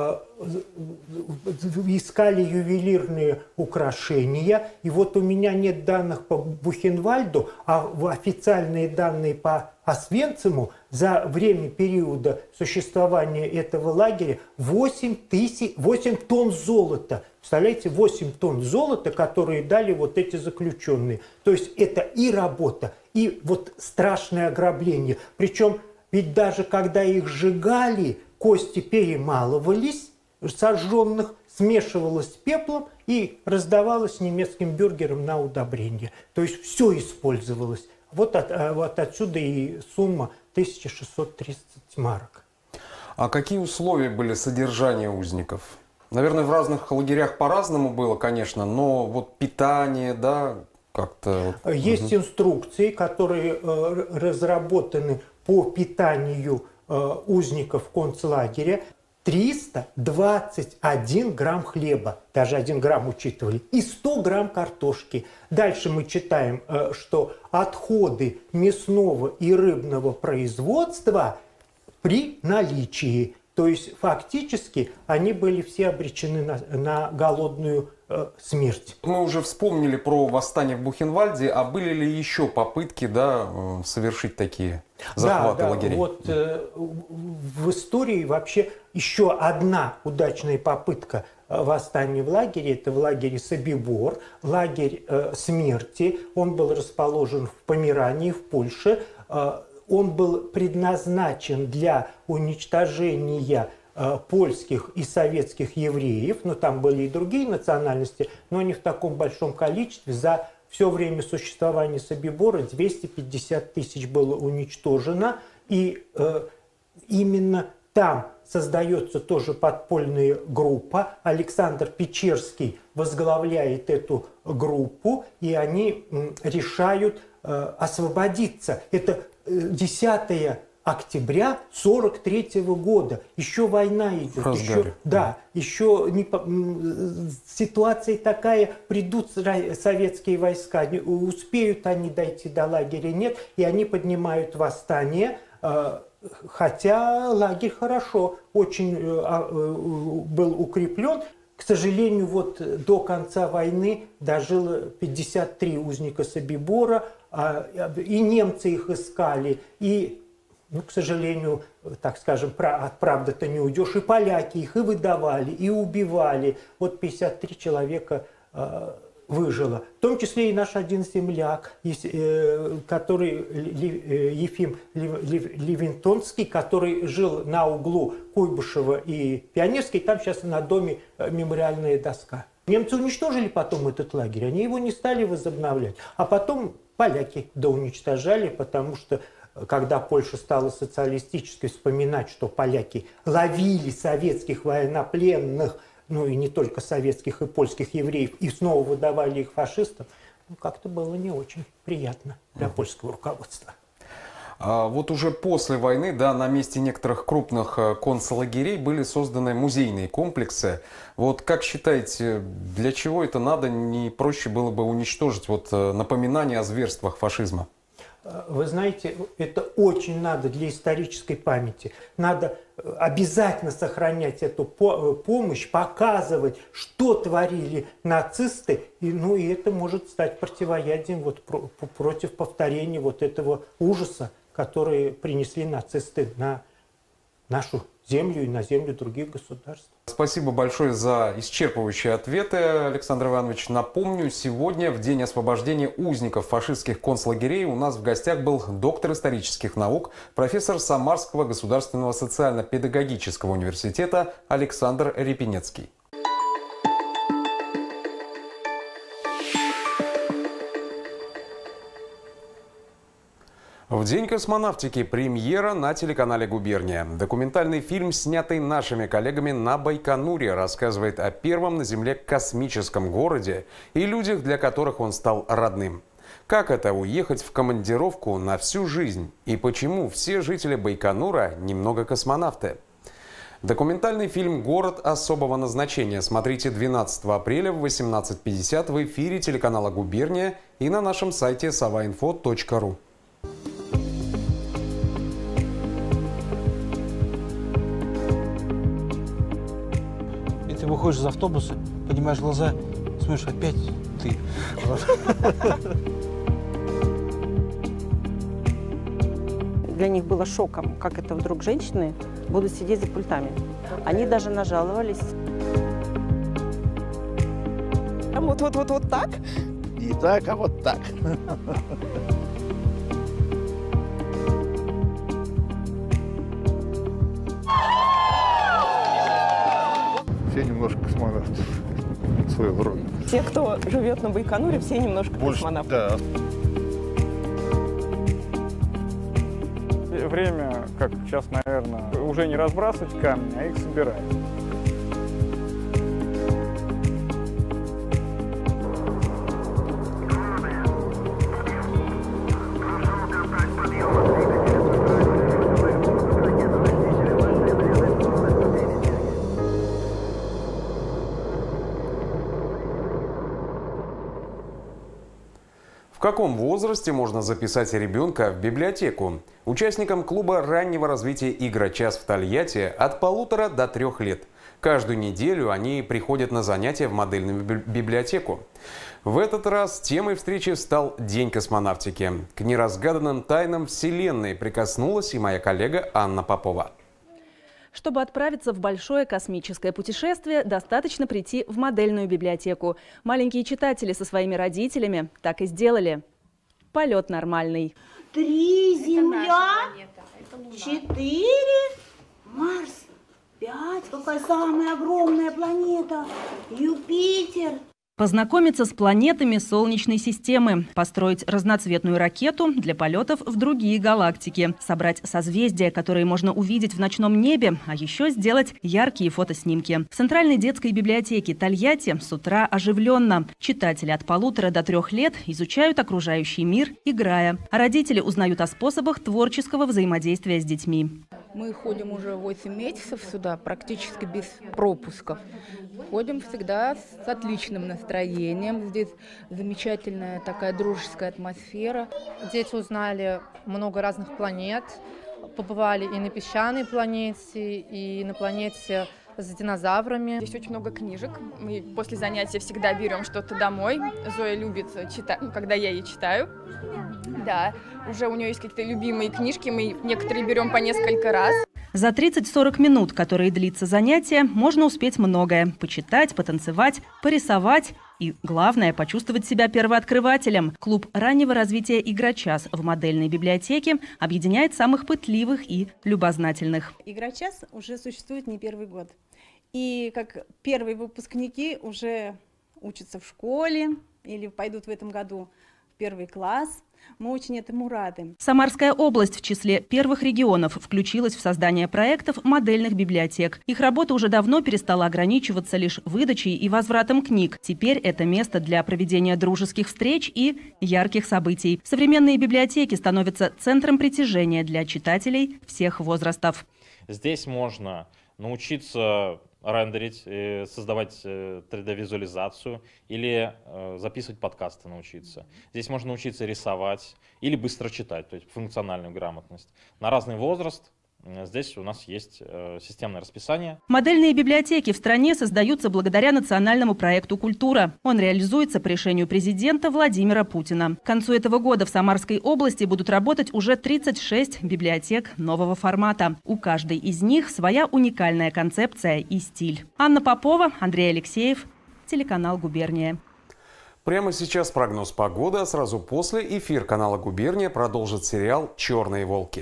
искали ювелирные украшения. И вот у меня нет данных по Бухенвальду, а официальные данные по Освенциму за время периода существования этого лагеря 8 тонн золота. Представляете, 8 тонн золота, которые дали вот эти заключенные. То есть это и работа, и вот страшное ограбление. Причем ведь даже когда их сжигали, кости перемалывались, сожженных, смешивалось с пеплом и раздавалось немецким бюргерам на удобрение. То есть все использовалось. Вот отсюда и сумма 1630 марок. А какие условия были содержания узников? Наверное, в разных лагерях по-разному было, конечно, но вот питание, да, как-то... Есть инструкции, которые разработаны по питанию узников концлагеря. 321 грамм хлеба, даже 1 грамм учитывали, и 100 грамм картошки. Дальше мы читаем, что отходы мясного и рыбного производства при наличии. То есть фактически они были все обречены на голодную смерть. Мы уже вспомнили про восстание в Бухенвальде, а были ли еще попытки, да, совершить такие захваты лагерей? Вот в истории вообще еще одна удачная попытка восстания в лагере, это в лагере Собибор, лагерь смерти. Он был расположен в Померании, в Польше. Он был предназначен для уничтожения польских и советских евреев, но там были и другие национальности, но не в таком большом количестве. За все время существования Собибора 250 тысяч было уничтожено, и именно там создается тоже подпольная группа. Александр Печерский возглавляет эту группу, и они решают освободиться. Это 10 октября 1943 года. Еще война идет. Еще ситуация такая, придут советские войска, успеют они дойти до лагеря, нет, и они поднимают восстание. Хотя лагерь хорошо очень был укреплен. К сожалению, вот до конца войны дожило 53 узника Собибора, и немцы их искали, и, ну, к сожалению, так скажем, от правды-то не уйдешь, и поляки их и выдавали, и убивали. Вот 53 человека выжило. В том числе и наш один земляк, который Ефим Левинтонский, который жил на углу Куйбышева и Пионерской, там сейчас на доме мемориальная доска. Немцы уничтожили потом этот лагерь, они его не стали возобновлять. А потом поляки доуничтожали, потому что когда Польша стала социалистической, вспоминать, что поляки ловили советских военнопленных, ну и не только советских и польских евреев, и снова выдавали их фашистам, ну, как-то было не очень приятно для польского руководства. Вот уже после войны, да, на месте некоторых крупных концлагерей были созданы музейные комплексы. Вот как считаете, для чего это надо? Не проще было бы уничтожить вот напоминание о зверствах фашизма? Вы знаете, это очень надо для исторической памяти. Надо обязательно сохранять эту помощь, показывать, что творили нацисты. И это может стать противоядием вот против повторения вот этого ужаса, который принесли нацисты на нашу землю и на землю других государств. Спасибо большое за исчерпывающие ответы, Александр Иванович. Напомню, сегодня, в день освобождения узников фашистских концлагерей, у нас в гостях был доктор исторических наук, профессор Самарского государственного социально-педагогического университета Александр Репенецкий. В День космонавтики премьера на телеканале «Губерния». Документальный фильм, снятый нашими коллегами на Байконуре, рассказывает о первом на Земле космическом городе и людях, для которых он стал родным. Как это уехать в командировку на всю жизнь? И почему все жители Байконура немного космонавты? Документальный фильм «Город особого назначения» смотрите 12 апреля в 18:50 в эфире телеканала «Губерния» и на нашем сайте savainfo.ru. Ты выходишь из автобуса, поднимаешь глаза, смотришь, опять ты. Для них было шоком, как это вдруг женщины будут сидеть за пультами. Они даже нажаловались. Вот так? Не так, а вот так. Все немножко космонавты своего рода. Те, кто живет на Байконуре, все немножко космонавты. Да. Время, как сейчас, наверное, уже не разбрасывать камни, а их собирать. В каком возрасте можно записать ребенка в библиотеку? Участникам клуба раннего развития «Игра-час» в Тольятти от 1,5 до 3 лет. Каждую неделю они приходят на занятия в модельную библиотеку. В этот раз темой встречи стал День космонавтики. К неразгаданным тайнам Вселенной прикоснулась и моя коллега Анна Попова. Чтобы отправиться в большое космическое путешествие, достаточно прийти в модельную библиотеку. Маленькие читатели со своими родителями так и сделали. Полет нормальный. 3 Земля, 4 Марс. 5. Какая самая огромная планета? Юпитер. Познакомиться с планетами Солнечной системы, построить разноцветную ракету для полетов в другие галактики, собрать созвездия, которые можно увидеть в ночном небе, а еще сделать яркие фотоснимки. В Центральной детской библиотеке Тольятти с утра оживленно. Читатели от 1,5 до 3 лет изучают окружающий мир, играя, а родители узнают о способах творческого взаимодействия с детьми. Мы ходим уже 8 месяцев сюда, практически без пропусков. Ходим всегда с отличным настроением. Здесь замечательная такая дружеская атмосфера. Дети узнали много разных планет, побывали и на песчаной планете, и на планете с динозаврами. Здесь очень много книжек. Мы после занятия всегда берем что-то домой. Зоя любит читать, когда я ей читаю. Да, уже у нее есть какие-то любимые книжки, мы некоторые берем по несколько раз. За 30-40 минут, которые длится занятие, можно успеть многое. Почитать, потанцевать, порисовать и, главное, почувствовать себя первооткрывателем. Клуб раннего развития «Игрочас» в модельной библиотеке объединяет самых пытливых и любознательных. «Игрочас» уже существует не первый год. И как первые выпускники уже учатся в школе или пойдут в этом году в 1 класс. Мы очень этому рады. Самарская область в числе первых регионов включилась в создание проектов модельных библиотек. Их работа уже давно перестала ограничиваться лишь выдачей и возвратом книг. Теперь это место для проведения дружеских встреч и ярких событий. Современные библиотеки становятся центром притяжения для читателей всех возрастов. Здесь можно научиться рендерить, создавать 3D-визуализацию или записывать подкасты научиться. Здесь можно научиться рисовать или быстро читать, то есть функциональную грамотность. На разный возраст здесь у нас есть системное расписание. Модельные библиотеки в стране создаются благодаря национальному проекту «Культура». Он реализуется по решению президента Владимира Путина. К концу этого года в Самарской области будут работать уже 36 библиотек нового формата. У каждой из них своя уникальная концепция и стиль. Анна Попова, Андрей Алексеев, телеканал «Губерния». Прямо сейчас прогноз погоды, а сразу после эфир канала «Губерния» продолжит сериал «Черные волки».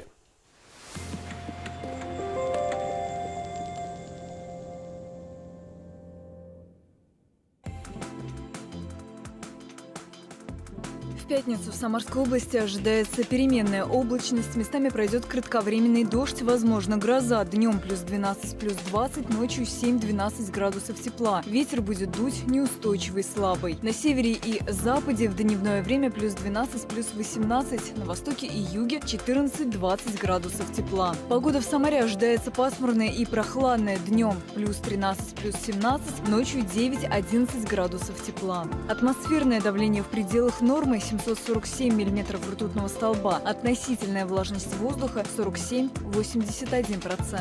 В пятницу в Самарской области ожидается переменная облачность. Местами пройдет кратковременный дождь, возможно гроза. Днем плюс 12, плюс 20, ночью 7-12 градусов тепла. Ветер будет дуть неустойчивый, слабый. На севере и западе в дневное время плюс 12, плюс 18. На востоке и юге 14-20 градусов тепла. Погода в Самаре ожидается пасмурная и прохладная. Днем плюс 13, плюс 17, ночью 9-11 градусов тепла. Атмосферное давление в пределах нормы 747 миллиметров ртутного столба. Относительная влажность воздуха 47-81%.